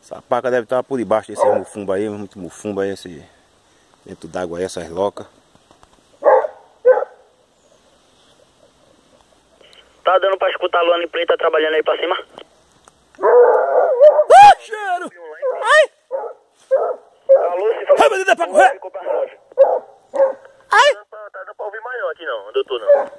Essa paca deve estar por debaixo desse mufumba aí, muito mufumba aí, esse, dentro d'água aí, essas locas. Tá dando pra escutar a Luana Preta trabalhando aí pra cima? Cheiro! Ai! Alô, se for... Ai, meu Deus, pra correr! Ficou pra nós. Ai! Tá dando pra ouvir mais não aqui não, doutor não.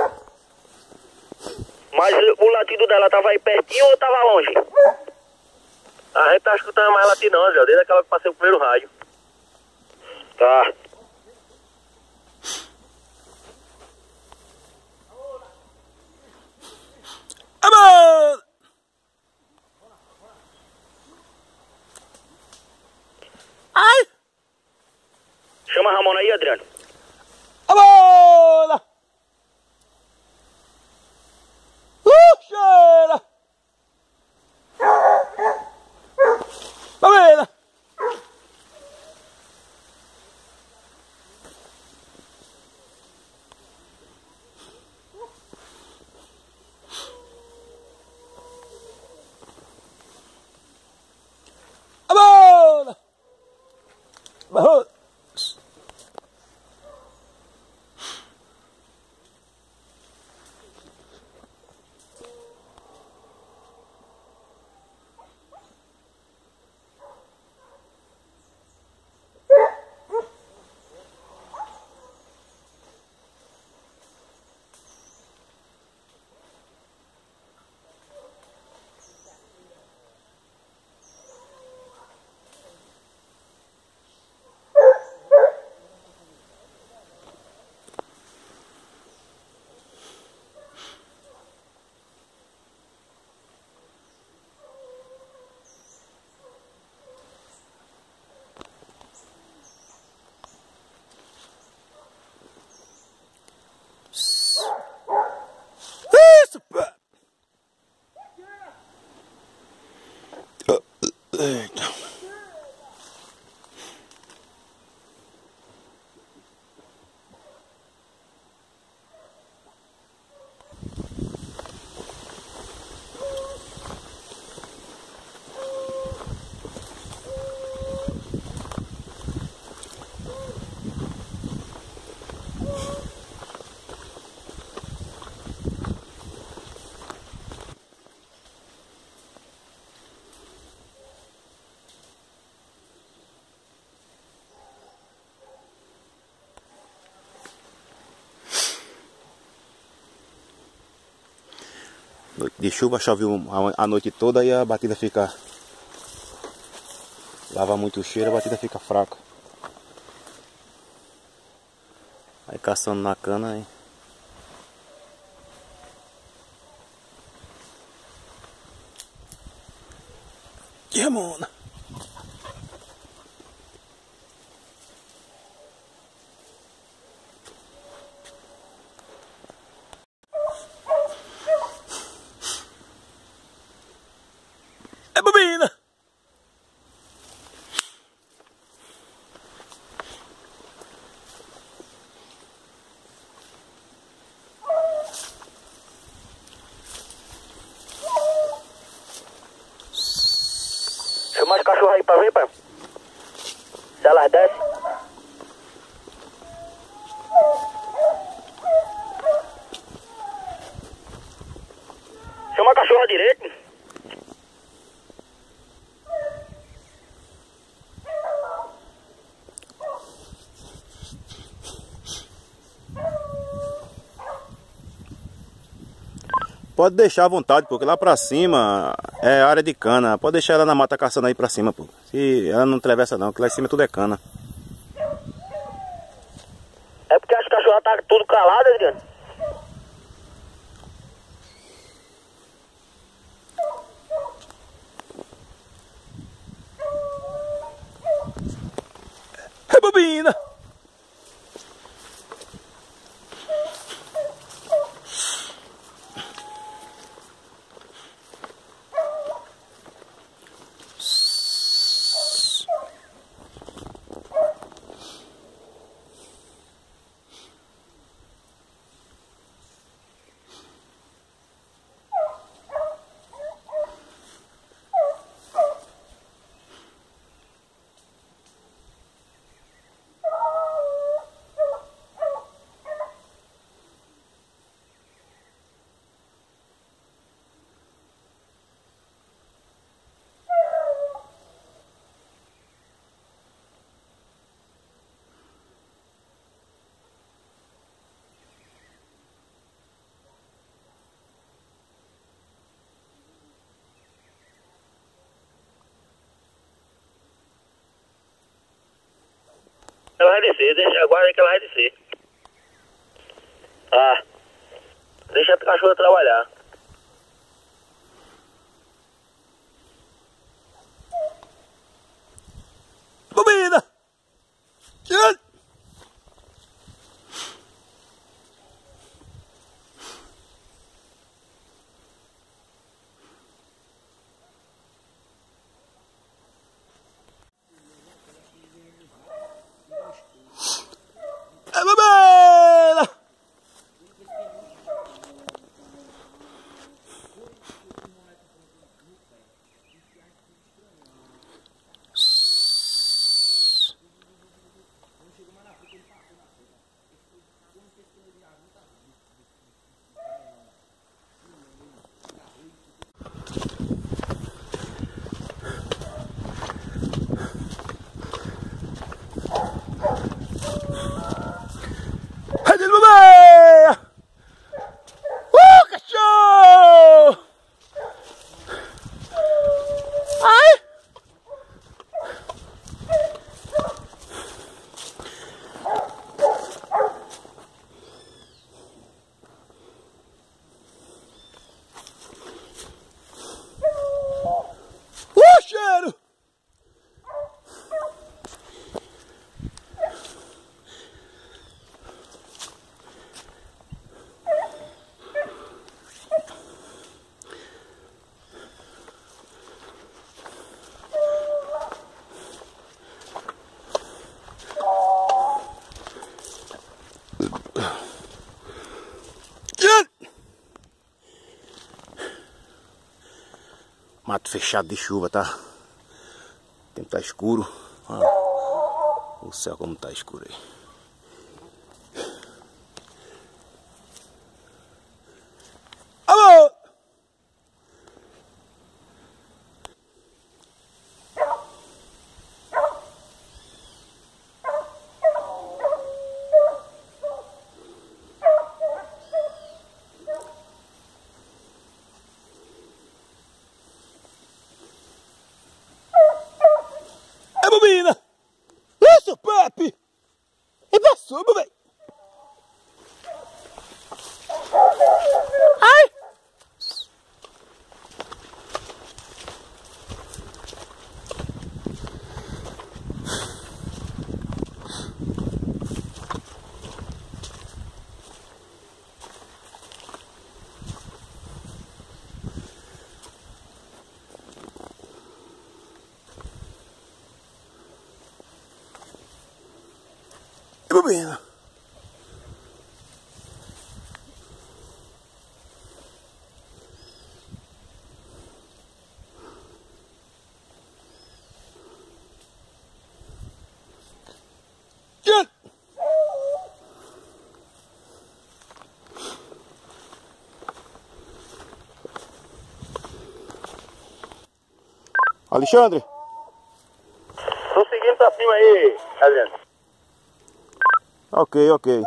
Mas o latido dela tava aí pertinho ou tava longe? A gente tá escutando mais latido não, Zé, desde aquela que passei o primeiro rádio. Tá. Amor! Ai! Chama a Ramona aí, Adriano. Amor! Cheira! Mamela! Amor! Amor! Isso, pá! Eita. Noite de chuva, choveu a noite toda e a batida fica... Lava muito o cheiro, a batida fica fraca. Aí caçando na cana aí. Que mona! É bobina! Chama as cachorras aí pra ver, pai. Se elas descem. Chama a cachorra direito. Pode deixar à vontade, porque lá pra cima é área de cana. Pode deixar ela na mata caçando aí pra cima, pô. Se ela não atravessa não, que lá em cima tudo é cana. É porque as cachorras tá tudo caladas, Adriano. É bobina! vai descer, deixa, aguarda que ela vai descer. Ah, deixa a cachorra trabalhar. Bobina! Tira! É bobina! Cadê o bebê? Cachorro! Ai! Cheiro! Mato fechado de chuva, tá? O tempo tá escuro. Olha o céu como tá escuro aí. Alô! Bobina! Isso, Pepe! E passou, bebê! Ai! Bobina! Alexandre! Tô seguindo pra cima aí, Adriano. Ok, ok.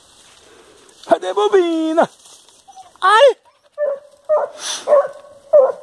Cadê a bobina? Ai!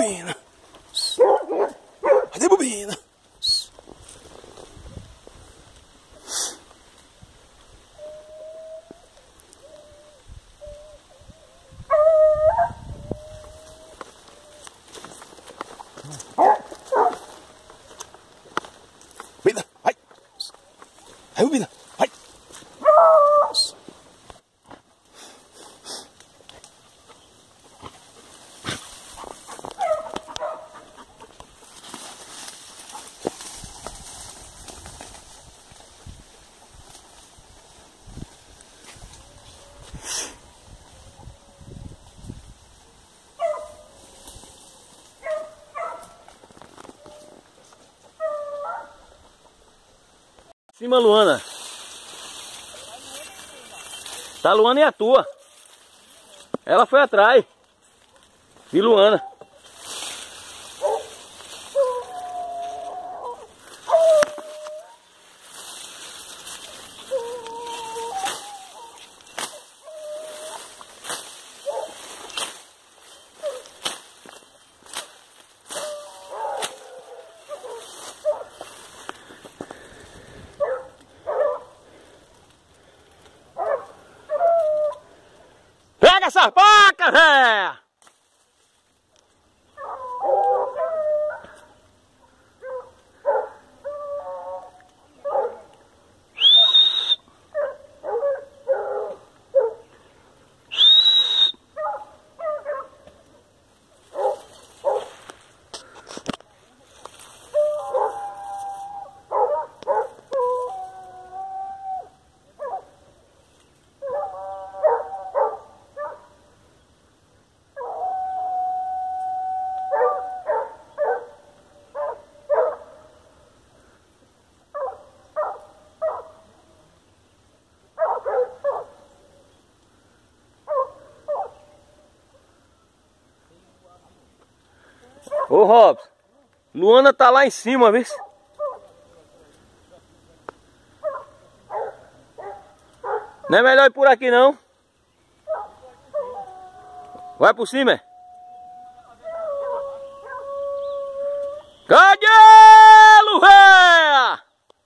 bobina. Cadê bobina? Bobina, vai. Aí, bobina, vai. Cima, Luana. Tá, Luana e a tua. Ela foi atrás. E Luana. Pega essa faca, véia! Ô Robson, Luana tá lá em cima, viu? Não é melhor ir por aqui não? Vai por cima, é? Cadê, véia?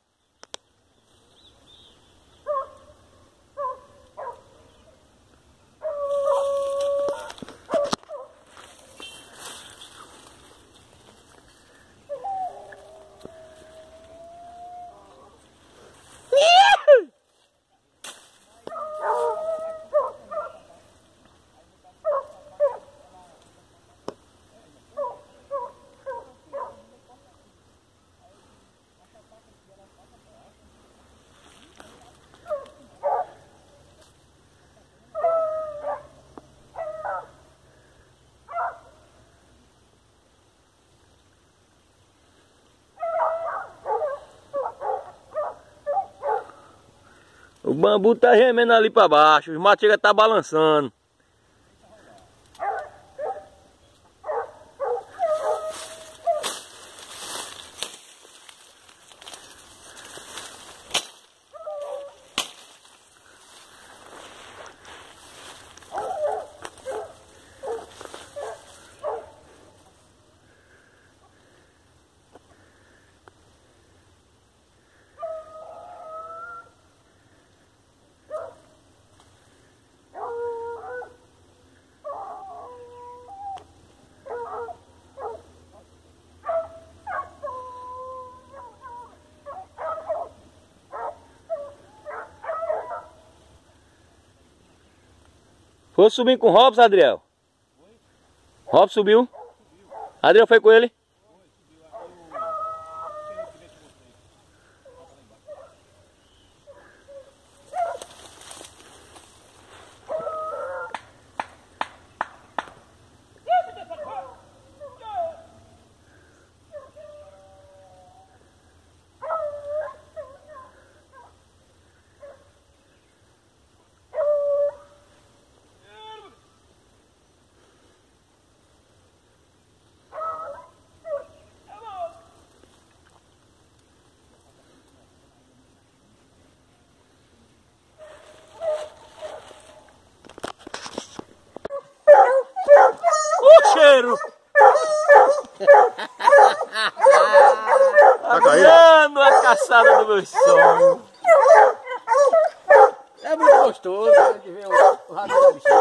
O bambu tá gemendo ali pra baixo, os matos chegam a tá balançando. Foi subir com o Robson, Adriel? Robson subiu? Adriel foi com ele? passada do meu sonho. É muito gostoso a gente ver o rato da bichinha.